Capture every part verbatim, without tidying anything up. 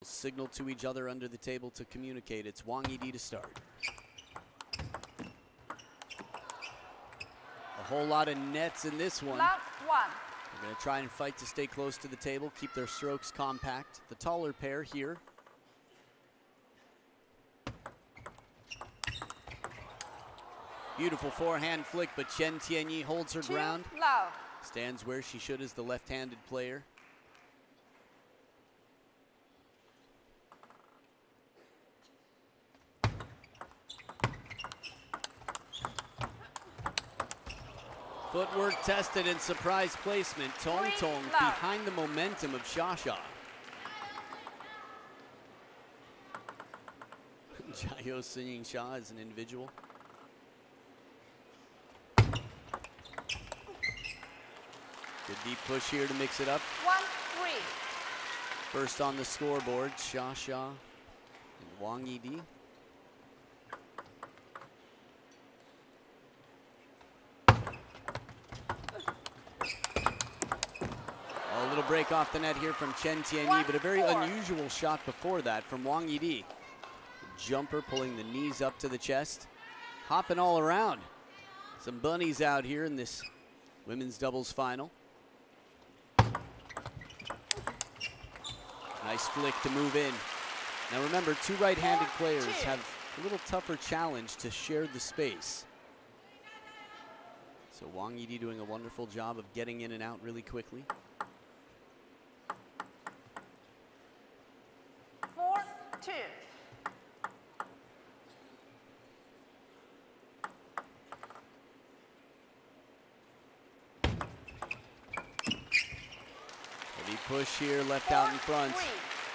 signal to each other under the table to communicate. It's Wang Yidi to start. A whole lot of nets in this one. Love one. They're going to try and fight to stay close to the table, keep their strokes compact. The taller pair here. Beautiful forehand flick, but Chen Tianyi holds her Two ground. love. Stands where she should as the left-handed player. Footwork tested and surprise placement. Tong Three Tong love. behind the momentum of Xia. Jiao Sunying Xia as an individual. Good deep push here to mix it up. One, three. First on the scoreboard, Xia Xia and Wang Yidi. A little break off the net here from Chen Tianyi, One, but a very four. unusual shot before that from Wang Yidi. Jumper pulling the knees up to the chest, hopping all around. Some bunnies out here in this women's doubles final. Nice flick to move in. Now remember, two right-handed players have a little tougher challenge to share the space. So Wang Yidi doing a wonderful job of getting in and out really quickly. Four, two. Heavy push here, left Four, out in front. three.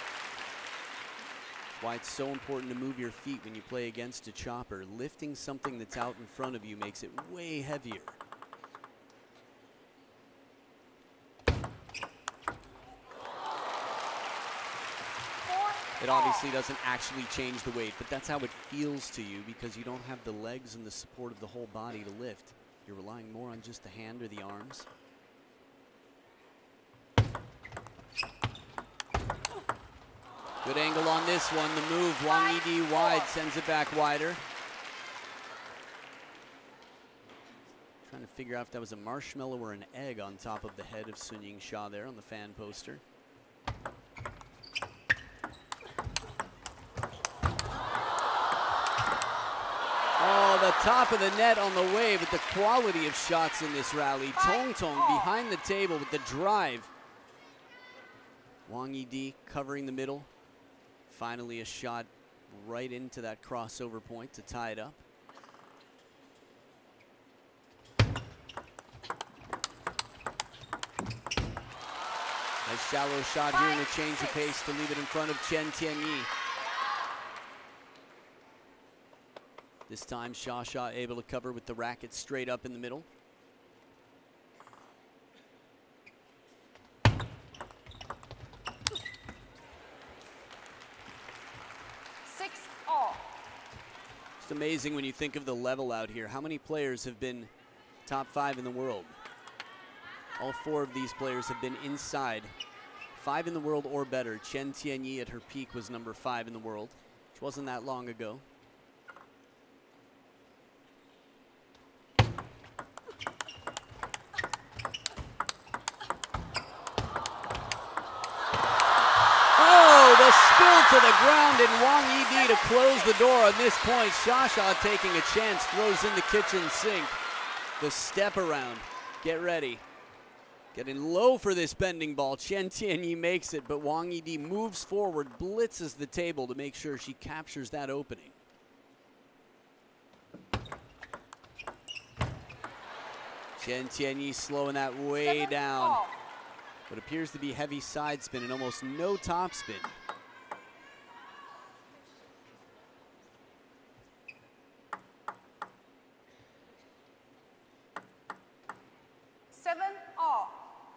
Why it's so important to move your feet when you play against a chopper. Lifting something that's out in front of you makes it way heavier. It obviously doesn't actually change the weight, but that's how it feels to you because you don't have the legs and the support of the whole body to lift. You're relying more on just the hand or the arms. Good angle on this one. The move, Wang Yidi wide, sends it back wider. Trying to figure out if that was a marshmallow or an egg on top of the head of Sunying Xia there on the fan poster. Oh, the top of the net on the way, but the quality of shots in this rally. Tong Tong behind the table with the drive. Wang Yidi covering the middle. Finally a shot right into that crossover point to tie it up. Nice shallow shot here and a change of pace to leave it in front of Chen Tianyi. This time Xia Xia able to cover with the racket straight up in the middle. Six all. It's amazing when you think of the level out here. How many players have been top five in the world? All four of these players have been inside five in the world or better. Chen Tianyi at her peak was number five in the world, which wasn't that long ago. To the ground, and Wang Yidi to close the door on this point. Xia Xia taking a chance, throws in the kitchen sink. The step around. Get ready. Getting low for this bending ball. Chen Tianyi makes it, but Wang Yidi moves forward, blitzes the table to make sure she captures that opening. Chen Tianyi slowing that way Seven down. all. What appears to be heavy side spin and almost no top spin. Seven all.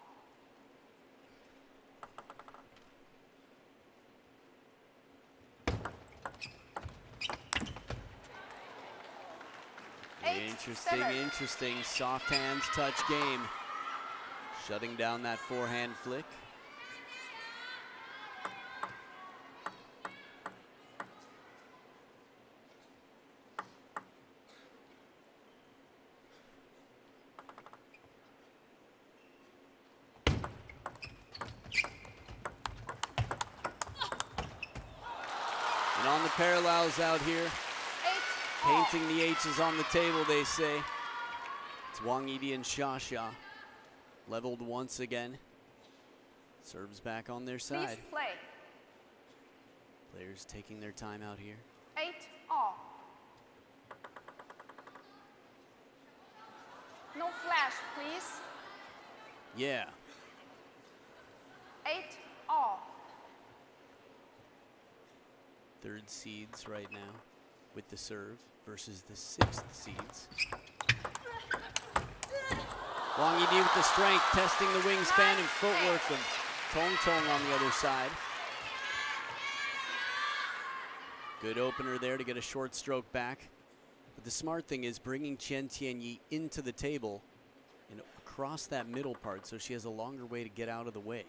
Eight, Interesting, seven. interesting. Soft hands touch game. Shutting down that forehand flick. And on the parallels out here, Eight all. painting the H's on the table, they say. It's Wang Yidi and Xia Xia. Leveled once again. Serves back on their Please side. play. Players taking their time out here. Eight all. No flash, please. Yeah. Eight all. Third seeds right now with the serve versus the sixth seeds. Wang Yidi with the strength, testing the wingspan and footwork of Tong Tong on the other side. Good opener there to get a short stroke back. But the smart thing is bringing Chen Tianyi into the table and across that middle part so she has a longer way to get out of the way.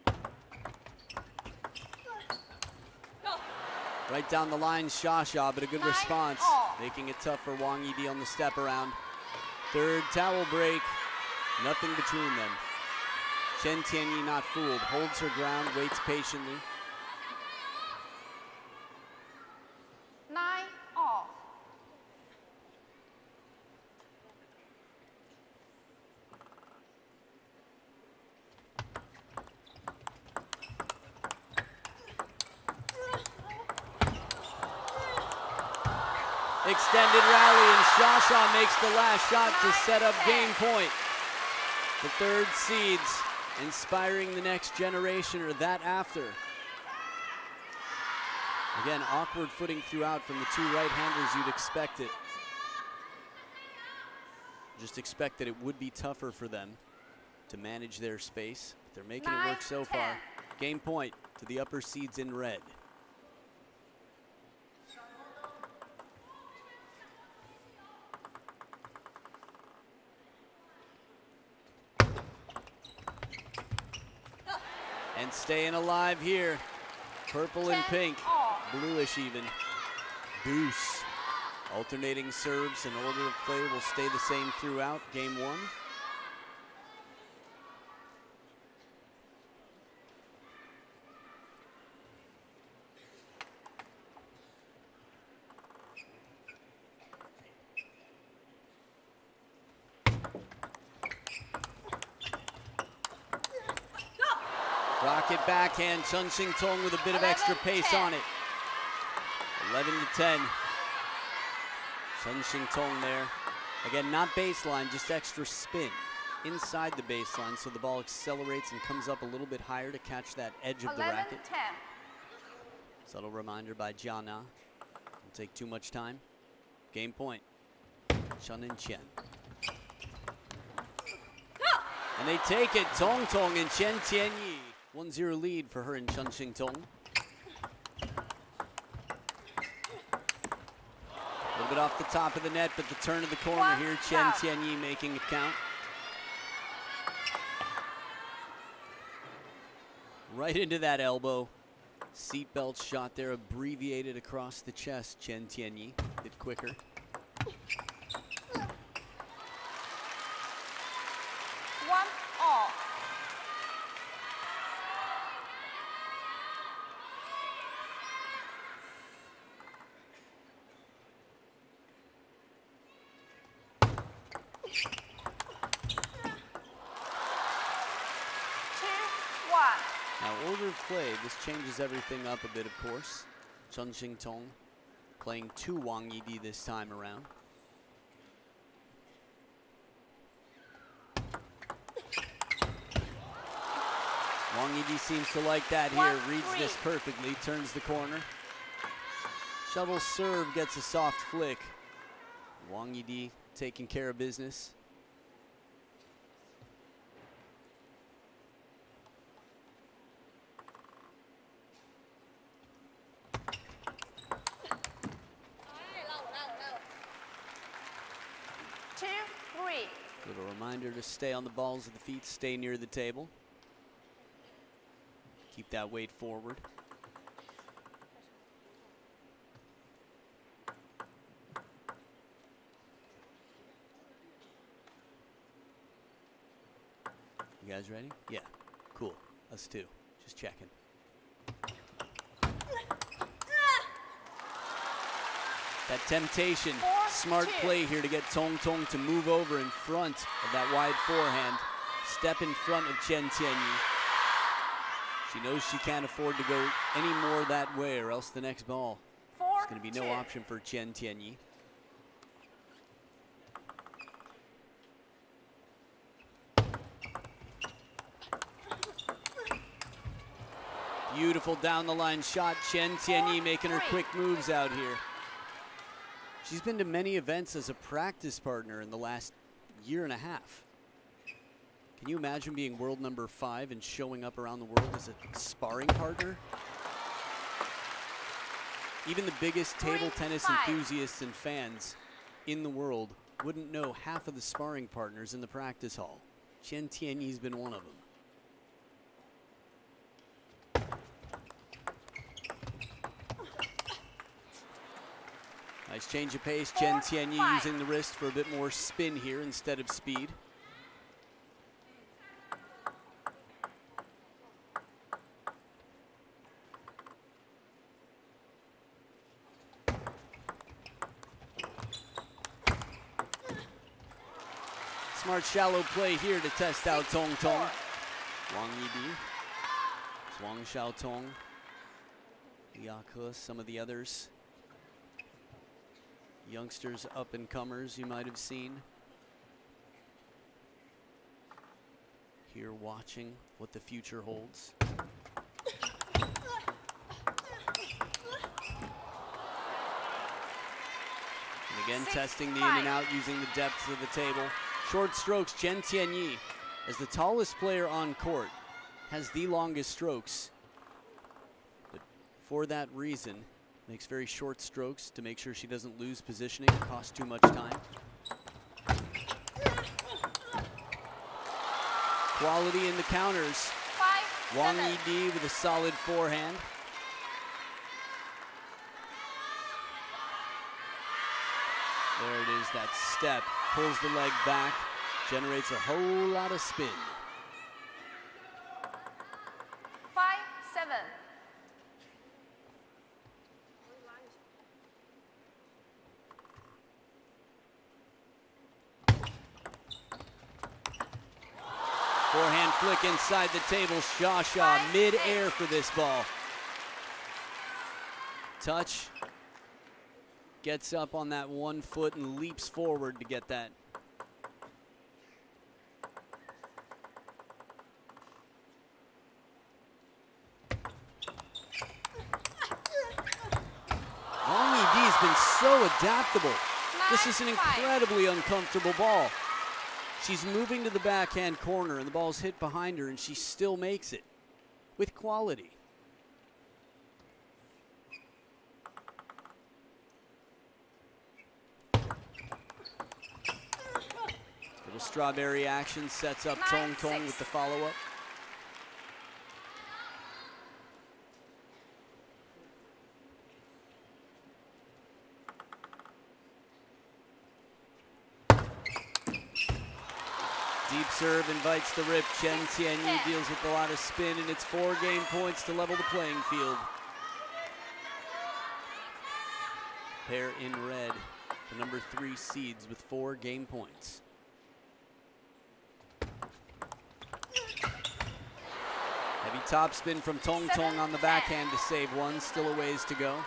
Right down the line, Xia Xia, but a good Nine response, all. making it tough for Wang Yidi on the step around. Third towel break, nothing between them. Chen Tianyi not fooled, holds her ground, waits patiently. Nine all. Extended rally, and Xia Xia makes the last shot to set up game point. The third seeds inspiring the next generation or that after. Again, awkward footing throughout from the two right-handers, you'd expect it. Just expect that it would be tougher for them to manage their space. But they're making it work so far. Game point to the upper seeds in red. And staying alive here. Purple and pink, all. bluish even. Deuce. Alternating serves and order of play will stay the same throughout game one. Rocket backhand, Chun Shing Tong with a bit of extra pace on it. eleven to ten. Chun Shing Tong there. Again, not baseline, just extra spin inside the baseline so the ball accelerates and comes up a little bit higher to catch that edge of the racket. ten. Subtle reminder by Jia Na. Don't take too much time. Game point. Chun and Chen. And they take it, Tong Tong and Chen Tianyi. one zero lead for her and Chun Shing Tong. A little bit off the top of the net, but the turn of the corner One here, Chen out. Tianyi making it count. Right into that elbow. Seatbelt shot there, abbreviated across the chest. Chen Tianyi, a bit quicker. One all. Two, one. Now, order of play, this changes everything up a bit, of course. Chun Shing Tong playing two Wang Yidi this time around. Wang Yidi seems to like that here, One, reads three. this perfectly, turns the corner. Shovel serve gets a soft flick. Wang Yidi taking care of business. Two, three. Little reminder to stay on the balls of the feet, stay near the table. Keep that weight forward. You guys ready? Yeah, cool. Us too. Just checking. That temptation, Four, smart two. play here to get Tong Tong to move over in front of that wide forehand. Step in front of Chen Tianyi. She knows she can't afford to go any more that way or else the next ball, Four, there's going to be no two. option for Chen Tianyi. Beautiful down the line shot. Chen Tianyi making her quick moves out here. She's been to many events as a practice partner in the last year and a half. Can you imagine being world number five and showing up around the world as a sparring partner? Even the biggest table tennis enthusiasts and fans in the world wouldn't know half of the sparring partners in the practice hall. Chen Tianyi's been one of them. Nice change of pace. Chen Tianyi using the wrist for a bit more spin here instead of speed. Smart shallow play here to test out Tong Tong. Wang Yidi, Zhuang Xiaotong, Li Ke, some of the others. Youngsters, up and comers you might have seen. Here watching what the future holds. And again, Six, testing the five. in and out using the depth of the table. Short strokes, Chen Tianyi, as the tallest player on court, has the longest strokes. But for that reason, makes very short strokes to make sure she doesn't lose positioning or cost too much time. Quality in the counters. Five, Wang seven. Yidi with a solid forehand. There it is, that step. Pulls the leg back, generates a whole lot of spin. Five, seven. Forehand flick inside the table. Xia Xia mid-air for this ball. Touch. Gets up on that one foot and leaps forward to get that. Wang Yidi's been so adaptable. This is an incredibly uncomfortable ball. She's moving to the backhand corner and the ball's hit behind her and she still makes it with quality. Little strawberry action sets up Tong Tong with the follow-up. Deep serve invites the rip. Chen Tianyi deals with a lot of spin, and it's four game points to level the playing field. Pair in red, the number three seeds with four game points. Heavy topspin from Tong Tong on the backhand to save one, still a ways to go.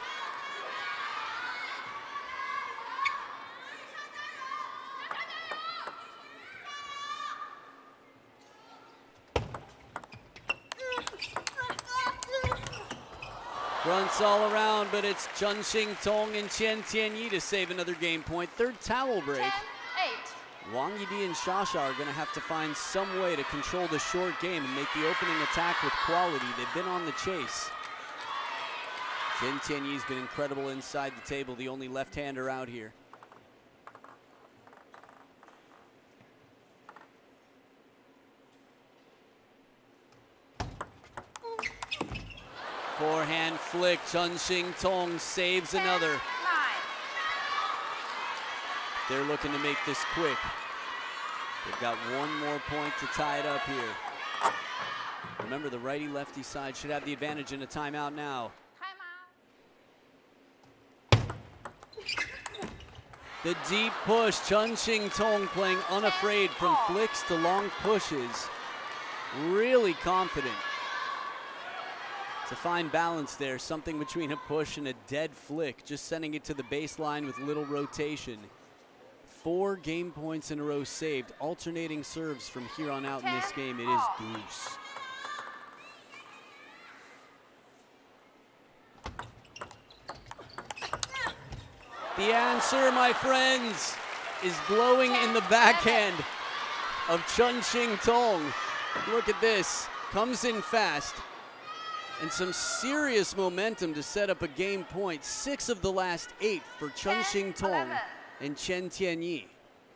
Fronts all around, but it's Chun Xing Tong and Chen Tianyi to save another game point. Third towel break. Ten, eight. Wang Yidi and Xia Xia are going to have to find some way to control the short game and make the opening attack with quality. They've been on the chase. Chen Tianyi's been incredible inside the table, the only left-hander out here. Forehand flick, Chun Xing Tong saves Ten, another. nine. They're looking to make this quick. They've got one more point to tie it up here. Remember, the righty-lefty side should have the advantage in a timeout now. Time out. The deep push, Chun Shing Tong playing unafraid from flicks to long pushes. Really confident. It's a fine balance there, something between a push and a dead flick, just sending it to the baseline with little rotation. Four game points in a row saved, alternating serves from here on out in this game. It is Bruce. The answer, my friends, is blowing in the backhand of Chun Shing Tong. Look at this, comes in fast, and some serious momentum to set up a game point. Six of the last eight for Chun Shing Tong and Chen Tianyi.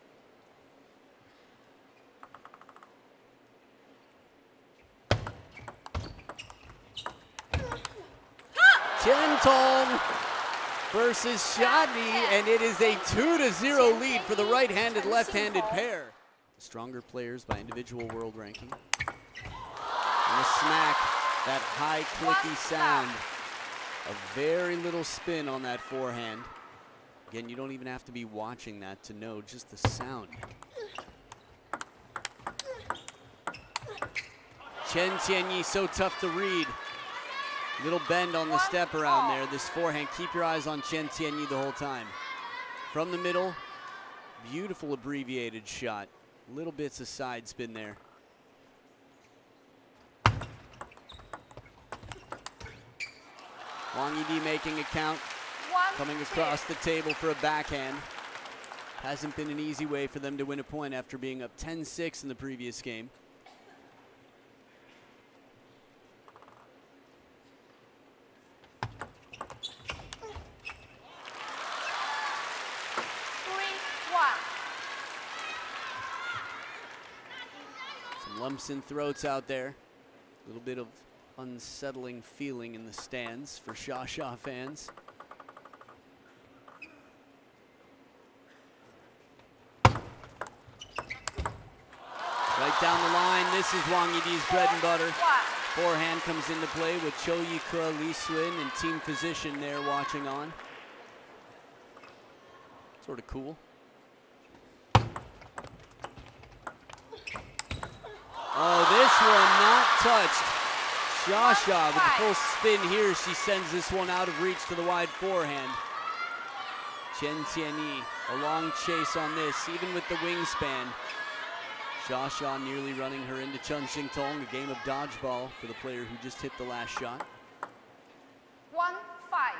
Chen Tong versus Shadi, and it is a two to zero lead for the right-handed, left-handed pair. The stronger players by individual world ranking. And the smack, that high clicky sound. A very little spin on that forehand. Again, you don't even have to be watching that to know just the sound. Chen Tianyi so tough to read. Little bend on the step around there. This forehand, keep your eyes on Chen Tianyi the whole time. From the middle, beautiful abbreviated shot. Little bits of side spin there. Wang Yidi making a count, coming across the table for a backhand. Hasn't been an easy way for them to win a point after being up ten six in the previous game. Lumps and throats out there. A little bit of unsettling feeling in the stands for Sha Sha fans. Right down the line, this is Wang Yidi's bread and butter. Forehand comes into play with Cho Yi-ke, Li Swin, and team physician there watching on. Sort of cool. Oh, this one not touched. Sha Sha with the full spin here. She sends this one out of reach to the wide forehand. Chen Tianyi, a long chase on this, even with the wingspan. Sha Sha nearly running her into Chun Shing Tong, a game of dodgeball for the player who just hit the last shot. One, five.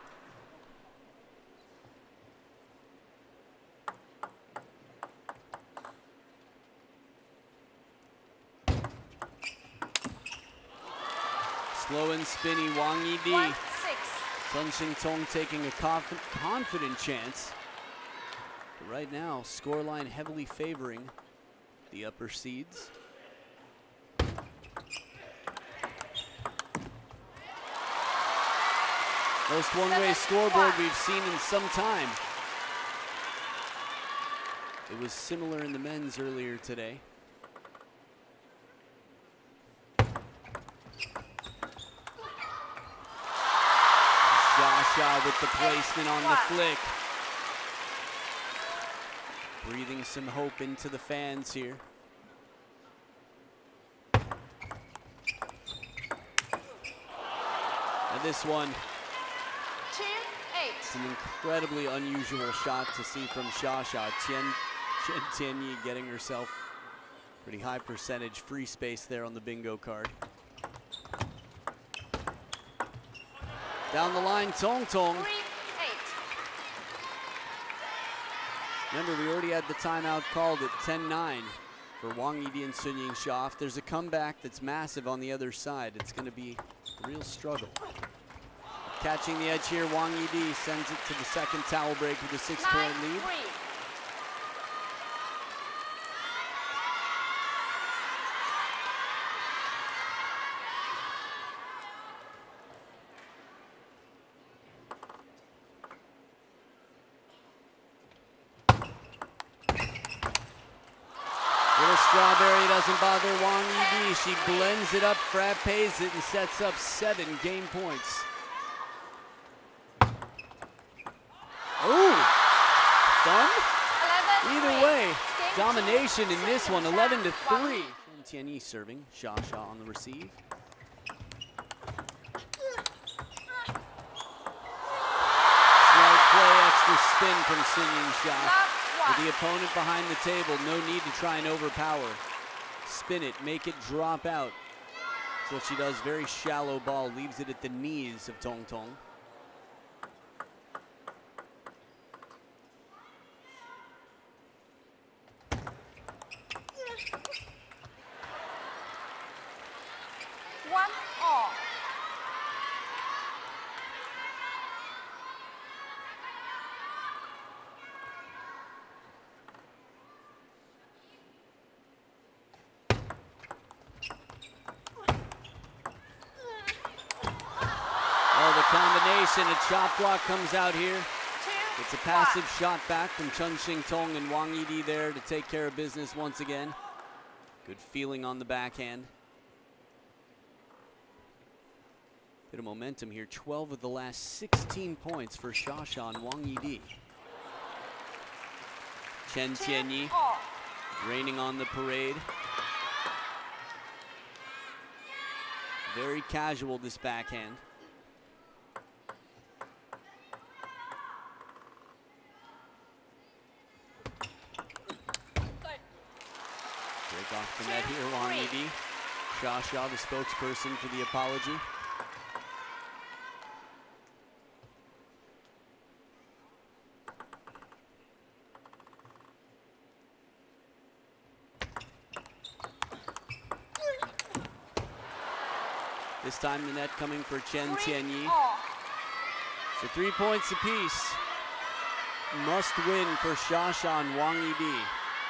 Slow and spinny Wang Yidi. Chun Shing Tong taking a conf confident chance. But right now, scoreline heavily favoring the upper seeds. Most one-way scoreboard we've seen in some time. It was similar in the men's earlier today. Sha with the placement on the flick. Breathing some hope into the fans here. And this one, Two, eight. it's an incredibly unusual shot to see from Sha Sha. Chen, Chen Tianyi getting herself pretty high percentage free space there on the bingo card. Down the line, Tong Tong. Three, eight. Remember, we already had the timeout called at ten nine for Wang Yidi and Sun Ying-sha. If there's a comeback that's massive on the other side, it's going to be a real struggle. Catching the edge here, Wang Yidi sends it to the second towel break with a six-point lead. Three. Strawberry doesn't bother Wang Yidi. She blends it up, frappes it, and sets up seven game points. Ooh, Domination in this one, eleven to three. Chen Tianyi serving, Xia Xia on the receive. Smart play, extra spin from Sun Ying-hsia. With the opponent behind the table, no need to try and overpower. Spin it, make it drop out. That's what she does, very shallow ball, leaves it at the knees of Tong Tong. One all. Oh, the combination, a chop block comes out here. Two, It's a passive one. shot back from Chen Xingtong and Wang Yidi there to take care of business once again. Good feeling on the backhand. Bit of momentum here, twelve of the last sixteen points for Xia Xia and Wang Yidi. Chen Two, Tianyi all. raining on the parade. Very casual, this backhand. Break off the net here, Wang Yidi. Xia Xia, the spokesperson for the apology. This time the net coming for Chen Three, Tianyi. all. So three points apiece. Must win for Xia Xia and Wang Yidi.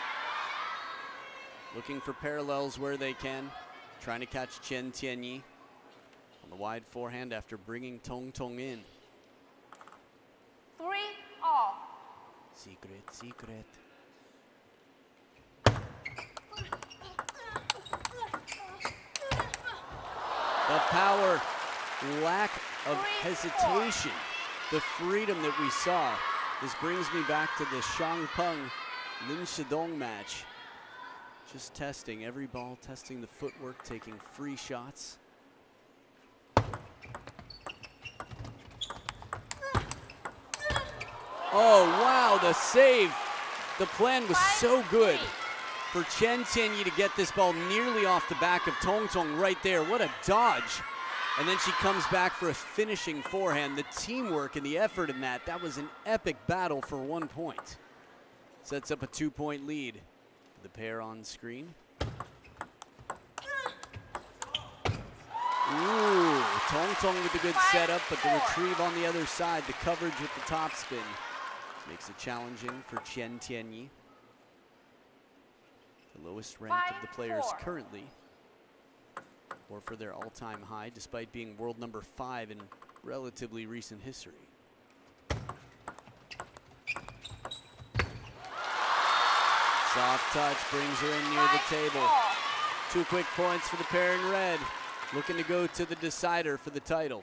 Looking for parallels where they can. Trying to catch Chen Tianyi on the wide forehand after bringing Tong Tong in. Three, all. Secret, secret. The power, lack of hesitation, the freedom that we saw. This brings me back to the Shang Peng Lin Shidong match. Just testing every ball, testing the footwork, taking free shots. Oh, wow, the save. The plan was so good for Chen Tianyi to get this ball nearly off the back of Tong Tong right there. What a dodge. And then she comes back for a finishing forehand. The teamwork and the effort in that, that was an epic battle for one point. Sets up a two-point lead. The pair on screen. Ooh, Tong Tong with a good setup, but the retrieve on the other side, the coverage with the topspin makes it challenging for Chen Tianyi. The lowest ranked of the players Five, four. currently, or for their all-time high, despite being world number five in relatively recent history. Soft touch brings her in near the Five, table. all. Two quick points for the pair in red, looking to go to the decider for the title.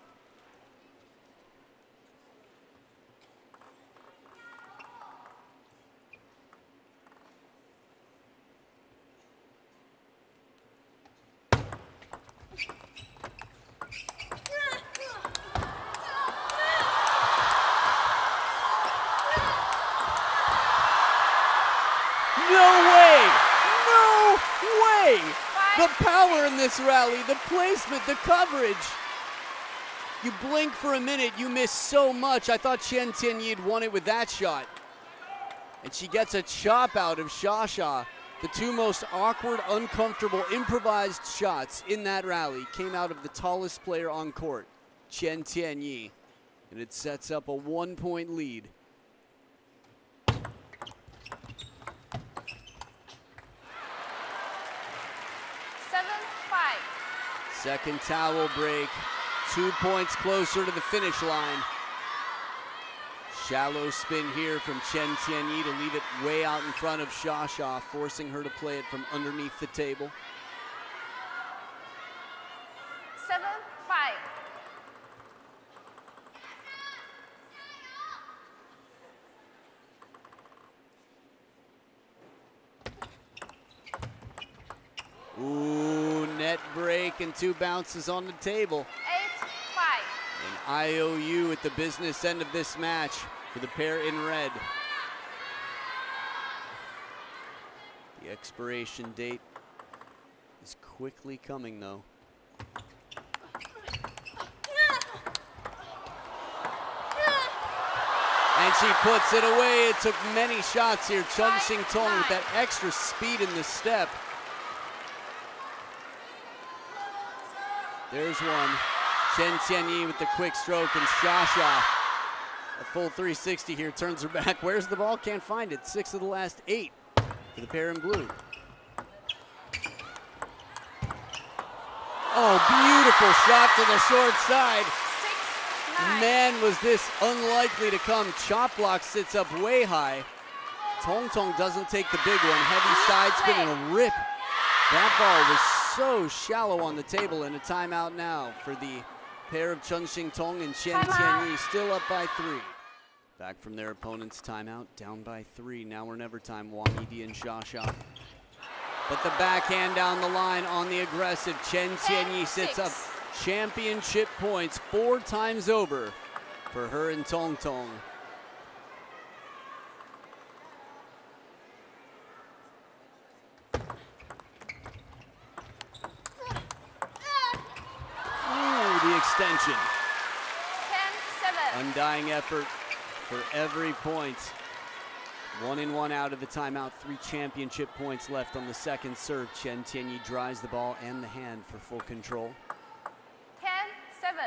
The power in this rally, the placement, the coverage. You blink for a minute, you miss so much. I thought Chen Tianyi had won it with that shot. And she gets a chop out of Xia Xia. The two most awkward, uncomfortable, improvised shots in that rally came out of the tallest player on court, Chen Tianyi. And it sets up a one-point lead. Second towel break, two points closer to the finish line. Shallow spin here from Chen Tianyi to leave it way out in front of Xia Xia, forcing her to play it from underneath the table. Seven, five. net break and two bounces on the table. eight five. An I O U at the business end of this match for the pair in red. The expiration date is quickly coming though. And she puts it away. It took many shots here. Chun Shing Tong with that extra speed in the step. There's one. Chen Tianyi with the quick stroke, and Xia Xia, a full three sixty here, turns her back. Where's the ball? Can't find it. Six of the last eight for the pair in blue. Oh, beautiful shot to the short side. six nine. Man, was this unlikely to come. Chop block sits up way high. Tong Tong doesn't take the big one. Heavy side spin and a rip. That ball was so shallow on the table, and a timeout now for the pair of Chun Shing Tong and Chen Tianyi, still up by three. Back from their opponent's timeout, down by three. Now or never time, Wang Yidi and Xia Xia. But the backhand down the line on the aggressive. Chen Tianyi sits up championship points four times over for her and Tong Tong. Ooh, the extension. ten seven. Undying effort for every point. One in, one out of the timeout. Three championship points left on the second serve. Chen Tianyi drives the ball and the hand for full control. ten seven.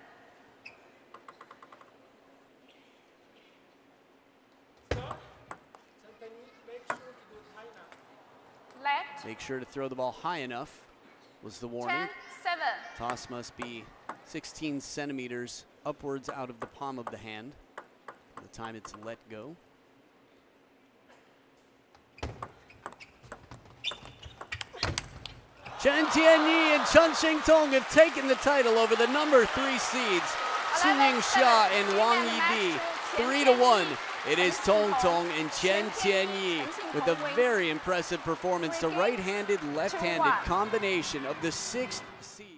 Left. Make sure to throw the ball high enough was the warning. ten seven. Toss must be sixteen centimeters upwards out of the palm of the hand by the time it's let go. Chen Tianyi and Chun Shing Tong have taken the title over the number three seeds, Suning Xia and Wang Yidi. Three to one. It is Tong Tong and Chen Tianyi with a very impressive performance. The right-handed, left-handed combination of the sixth seed.